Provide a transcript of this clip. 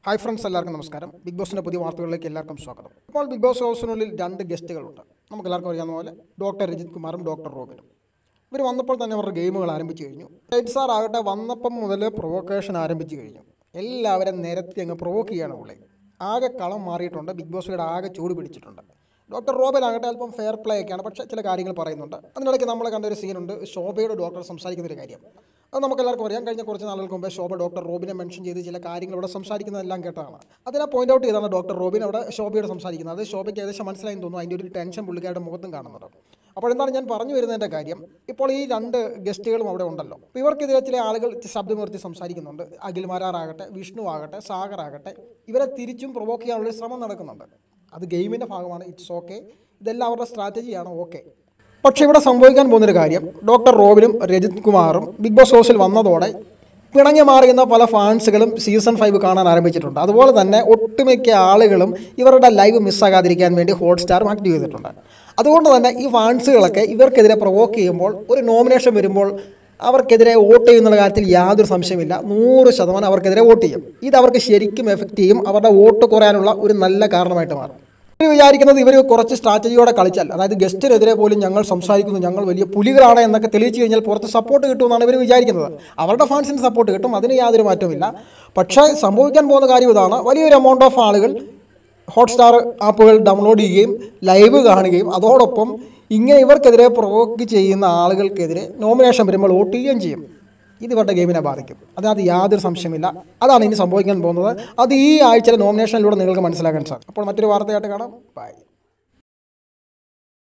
Hi friends, എല്ലാവർക്കും നമസ്കാരം. Big ബോസിൻ്റെ പുതിയ വാർത്തകളിലേക്ക് എല്ലാവർക്കും സ്വാഗതം. ഇപ്പോൾ ബിഗ് ബോസ് ഹൗസിനുള്ളിൽ 2 ഗസ്റ്റുകളുണ്ട്. നമുക്കെല്ലാവർക്കും അറിയാവുന്ന പോലെ ഡോക്ടർ രജിത് കുമാറും ഡോക്ടർ റോബിനും. ഇവർ വന്നപ്പോൾ തന്നെ അവരുടെ ഗെയിമുകൾ ആരംഭിച്ചു കഴിഞ്ഞു. റൈറ്റ് സാർ ആകട്ടെ വന്നപ്പം മുതൽ പ്രൊവോക്കേഷൻ ആരംഭിച്ചു കഴിഞ്ഞു. എല്ലാവരും നിരത്തി അങ്ങ് പ്രൊവോക്ക് ചെയ്യാണ് പുള്ളി. ആകെ കളം മാറിയിട്ടുണ്ട്. ബിഗ് ബോസിയുടെ ആകെ ചൂട് പിടിച്ചിട്ടുണ്ട്. ഡോക്ടർ റോബിൻ ആകട്ടെ അല്പം ഫെയർ പ്ലേ ഒക്കെയാണ്, പക്ഷേ ചില കാര്യങ്ങൾ പറയുന്നുണ്ട്. അതിനിടയ്ക്ക് നമ്മൾ കണ്ടൊരു സീനുണ്ട്, ശോഭയുടെ ഡോക്ടർ സംസാരിക്കുന്നൊരു കാര്യം. അത് നമുക്കെല്ലാവർക്കും അറിയാം. കഴിഞ്ഞ കുറച്ച് നാളുകൾക്ക് മുമ്പേ ശോഭ ഡോക്ടർ റോബിനെ മെൻഷൻ ചെയ്ത് ചില കാര്യങ്ങൾ ഇവിടെ സംസാരിക്കുന്നതെല്ലാം കേട്ടതാണ്. അതിനെ പോയിന്റ് ഔട്ട് ചെയ്താണ് ഡോക്ടർ റോബിൻ അവിടെ ശോഭയോട് സംസാരിക്കുന്നത്. അത് ശോഭയ്ക്ക് ഏകദേശം മനസ്സിലായി തോന്നുന്നു. അതിൻ്റെ ഒരു ടെൻഷൻ പുള്ളിക്കാരുടെ മുഖത്തും കാണുന്നുണ്ട്. അപ്പോൾ എന്താണ് ഞാൻ പറഞ്ഞു വരുന്നതിൻ്റെ കാര്യം, ഇപ്പോൾ ഈ 2 ഗസ്റ്റുകളും അവിടെ ഉണ്ടല്ലോ. അപ്പോൾ ഇവർക്കെതിരെ ചില ആളുകൾ ശബ്ദമുയർത്തി സംസാരിക്കുന്നുണ്ട്. അഖിൽ മാരാറാകട്ടെ, വിഷ്ണു ആകട്ടെ, സാഗർ ആകട്ടെ, ഇവരെ തിരിച്ചും പ്രൊവോക്ക് ചെയ്യാനുള്ളൊരു ശ്രമം നടക്കുന്നുണ്ട്. അത് ഗെയിമിൻ്റെ ഭാഗമാണ്. It's okay. ഇതെല്ലാം അവരുടെ സ്ട്രാറ്റജിയാണ്. ഓക്കെ. പക്ഷേ ഇവിടെ സംഭവിക്കാൻ പോകുന്നൊരു കാര്യം, ഡോക്ടർ റോബിനും രജിത് കുമാറും ബിഗ് ബോസ് ഹൗസിൽ വന്നതോടെ പിണങ്ങി മാറിയുന്ന പല ഫാൻസുകളും സീസൺ 5 കാണാൻ ആരംഭിച്ചിട്ടുണ്ട്. അതുപോലെ തന്നെ ഒട്ടുമിക്ക ആളുകളും ഇവരുടെ ലൈവ് മിസ്സാകാതിരിക്കാൻ വേണ്ടി ഹോട്ട്സ്റ്റാറും ആക്റ്റീവ് ചെയ്തിട്ടുണ്ട്. അതുകൊണ്ട് തന്നെ ഈ ഫാൻസുകളൊക്കെ ഇവർക്കെതിരെ പ്രൊവോക്ക് ചെയ്യുമ്പോൾ, ഒരു നോമിനേഷൻ വരുമ്പോൾ അവർക്കെതിരെ വോട്ട് ചെയ്യുന്നുള്ള കാര്യത്തിൽ യാതൊരു സംശയമില്ല. 100% അവർക്കെതിരെ വോട്ട് ചെയ്യും. ഇത് അവർക്ക് ശരിക്കും എഫക്റ്റ് ചെയ്യും. അവരുടെ വോട്ട് കുറയാനുള്ള ഒരു നല്ല കാരണമായിട്ട് മാറും. ഇവർ വിചാരിക്കുന്നത് ഇവർ കുറച്ച് സ്ട്രാറ്റജിയോടെ കളിച്ചാൽ, അതായത് ഗസ്റ്റിനെതിരെ പോലും ഞങ്ങൾ സംസാരിക്കുന്നു, ഞങ്ങൾ വലിയ പുലികളാണ് എന്നൊക്കെ തെളിയിച്ചു കഴിഞ്ഞാൽ പുറത്ത് സപ്പോർട്ട് കിട്ടുമെന്നാണ് ഇവർ വിചാരിക്കുന്നത്. അവരുടെ ഫാൻസിന് സപ്പോർട്ട് കിട്ടും, അതിന് യാതൊരു മാറ്റവുമില്ല. പക്ഷേ സംഭവിക്കാൻ പോകുന്ന കാര്യം ഇതാണ്, വലിയൊരു എമൗണ്ട് ഓഫ് ആളുകൾ ഹോട്ട്സ്റ്റാർ ആപ്പുകൾ ഡൗൺലോഡ് ചെയ്യുകയും ലൈവ് കാണുകയും അതോടൊപ്പം ഇങ്ങനെ ഇവർക്കെതിരെ പ്രൊവോക്ക് ചെയ്യുന്ന ആളുകൾക്കെതിരെ നോമിനേഷൻ വരുമ്പോൾ വോട്ട് ചെയ്യുകയും ചെയ്യും. ഇത് ഇവരുടെ ഗെയിമിനെ ബാധിക്കും. അതിനകത്ത് യാതൊരു സംശയമില്ല. അതാണ് ഇനി സംഭവിക്കാൻ പോകുന്നത്. അത് ഈ ആഴ്ചയിലെ നോമിനേഷനിലൂടെ നിങ്ങൾക്ക് മനസ്സിലാക്കാൻ സാധിക്കും. അപ്പോൾ മറ്റൊരു വാർത്തയായിട്ട് കാണാം. ബൈ.